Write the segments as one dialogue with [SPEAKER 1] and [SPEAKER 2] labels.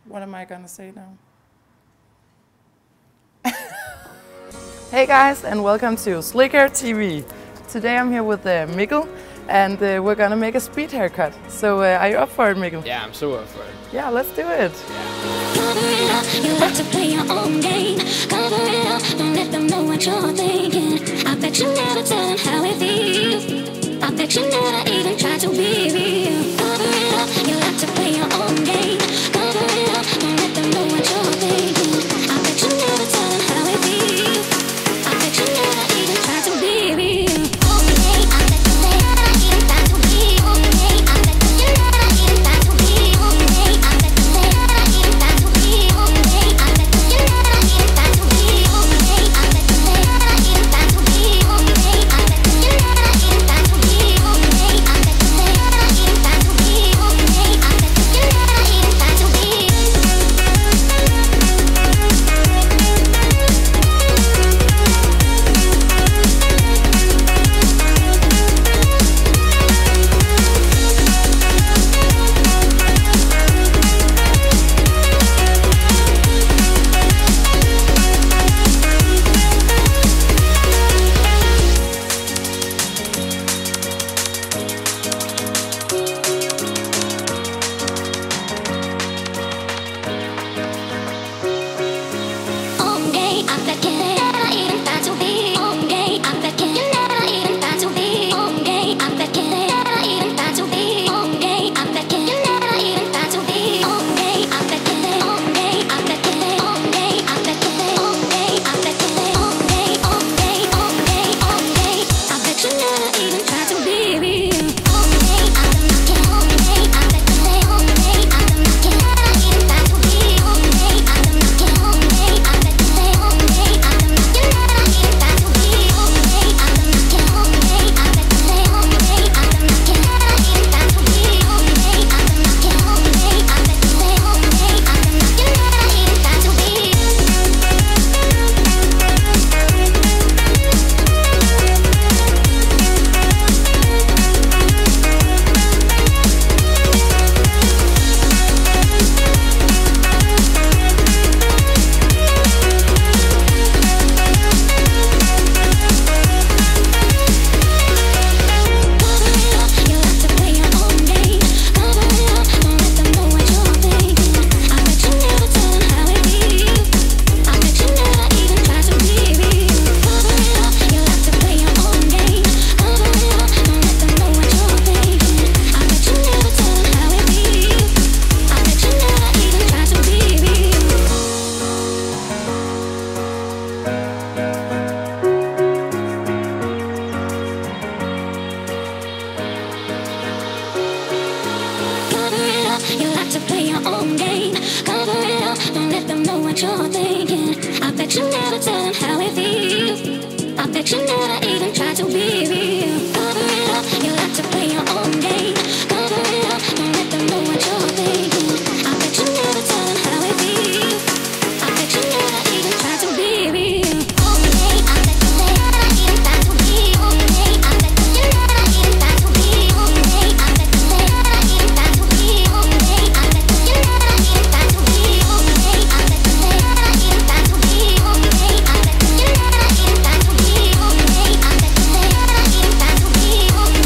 [SPEAKER 1] What am I gonna say now? Hey guys, and welcome to Slicker TV. Today I'm here with Mikkel, and we're gonna make a speed haircut. So are you up for it, Mikkel?
[SPEAKER 2] Yeah, I'm so up for it.
[SPEAKER 1] Yeah, let's do it.
[SPEAKER 3] Cover it up, you like to play your own game. Cover it up, don't let them know what you're thinking. I bet you never tell them how it feels. I bet you never even try to be real. Cover it up, you like to play your own game. Cover it up, don't let them know what you're thinking. I bet you never tell them how it feels. I bet you never even try to be real. Okay, I bet you never even try to be okay. I bet you never even try to be okay. I bet you never even try to be okay. I bet you never even try to be okay. I bet you never even try to be okay. I bet you never even try to be okay. I bet you never even try to be okay. I bet you never even try to be. Okay, I bet you never even try to be okay. I bet you never even try to be okay. I bet you never even try to be okay. I bet you never even try to be okay. I bet you okay. I bet you okay. I bet you okay. I bet you okay. Okay, okay, okay. I bet you never even try to be real. Okay, I don't knock it. Okay, I bet you okay. I don't knock it. Never even try to be okay. I don't knock it. Okay, I bet you okay. I don't knock it. Never even try to be okay. I don't knock it. Okay, I bet you okay. I don't knock it. Never even try to be okay. I don't knock it. Okay, I bet you okay. I don't knock it. Never even try to be. Cover it up, you like to play your own game. Cover it up, don't let them know what you're thinking. I bet you never tell them how it feels. I bet you never even try to be real. Cover it up, you like to play your own game. Cover it up, don't let them know what you're thinking. I bet you never tell them how it feels. I bet you never even try to be real. Cover it up, you like to play your own game. Cover it up, don't let them know what you're thinking. I bet you never tell them how it feels. I bet you never even try to be real. Cover it up, you like to play your own game. Cover it up, don't let them know what you're thinking. I bet you never tell them how it feels. I bet you never even try to be real. Okay, I bet you never even try to be okay. I bet you never even try to be okay. I bet you never even try to be okay. I bet you never even try to be okay. I bet you never even try to be okay. I bet you never even try to be okay. I bet you never even try to be okay.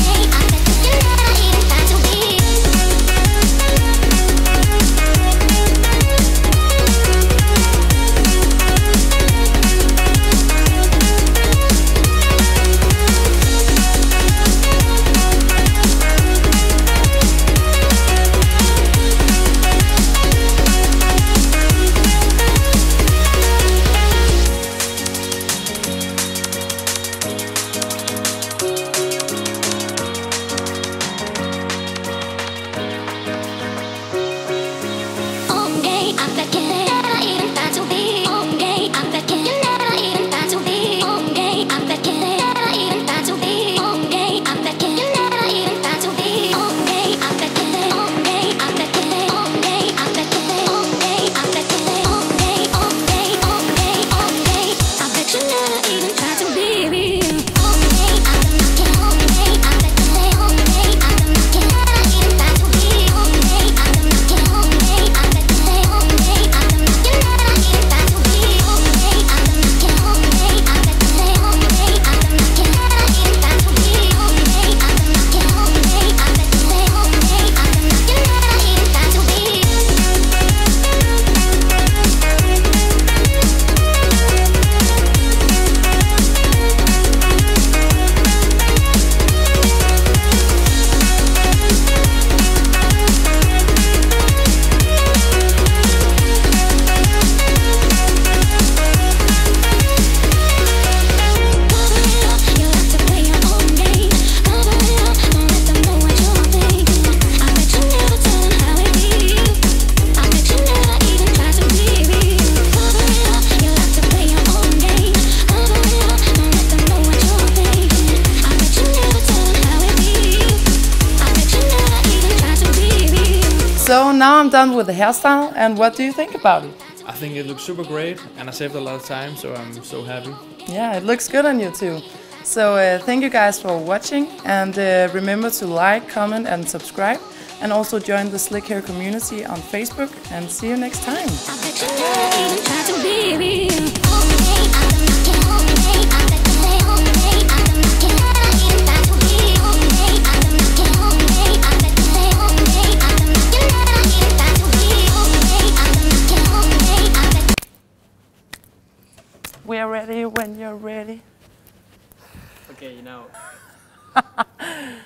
[SPEAKER 1] So now I'm done with the hairstyle, and what do you think about it?
[SPEAKER 2] I think it looks super great, and I saved a lot of time, so I'm so happy.
[SPEAKER 1] Yeah, it looks good on you too. So thank you guys for watching, and remember to like, comment and subscribe, and also join the Slick Hair community on Facebook, and see you next time.
[SPEAKER 3] I bet you never even tried to be real.
[SPEAKER 1] We are ready when you're ready.
[SPEAKER 2] Okay, now.